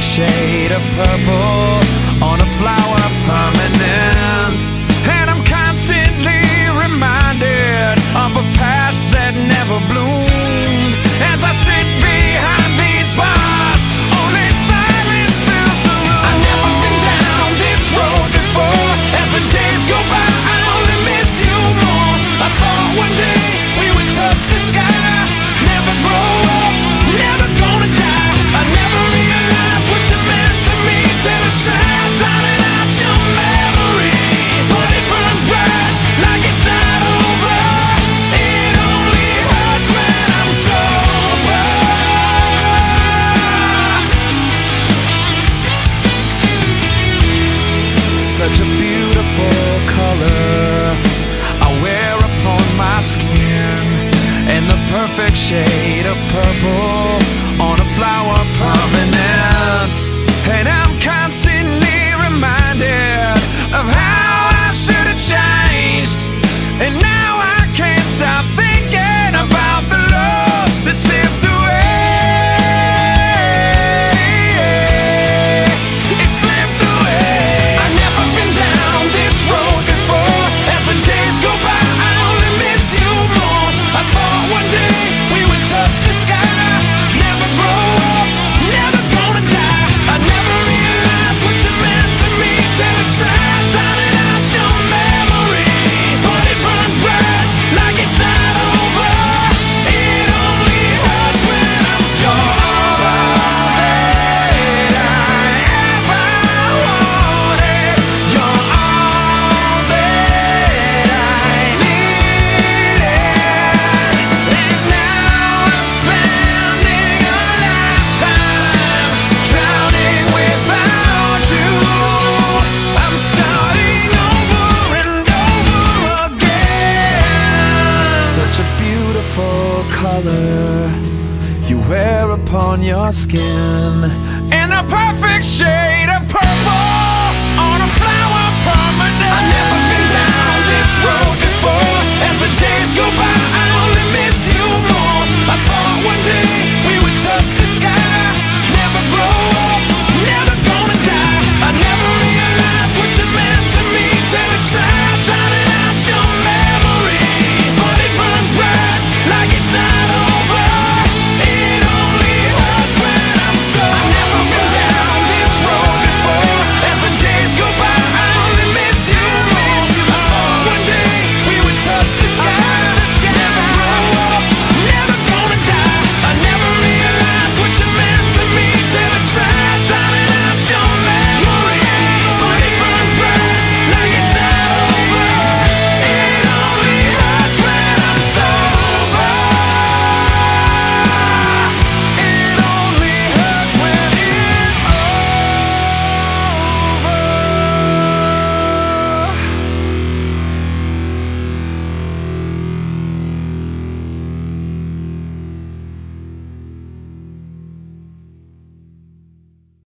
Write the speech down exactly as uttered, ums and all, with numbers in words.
shade of purple on a flower permanent. And I'm constantly reminded of a past that never bloomed. As I sit behind these bars, only silence fills the room. I've never been down this road before. As the days go by, I only miss you more. I thought one day we would touch the sky, never grow up, never gonna die. I never realized what you meant to me till I tried drowning out your memory. But it burns bright like it's not over. It only hurts when I'm sober. Such a beautiful color I wear upon my skin, and the perfect shade of purple on a flower permanent. And I'm constantly reminded of how I should have changed, and now I can't stop thinking about the love that slipped away. It slipped away. I've never been down this road before. As the days go by, I only miss you more. I thought one day we would touch the sky, never grow up, never gonna die. I never realized what you meant to me till I tried drowning out your memory. But it burns bright like it's not over. It only hurts when I'm sober. That I ever wanted. You're all that I needed. And now I'm spending a lifetime drowning without you. I'm starting over and over again. Such a beautiful color you wear upon your skin, and a perfect shade of purple on a flower permanent. I've never been down this road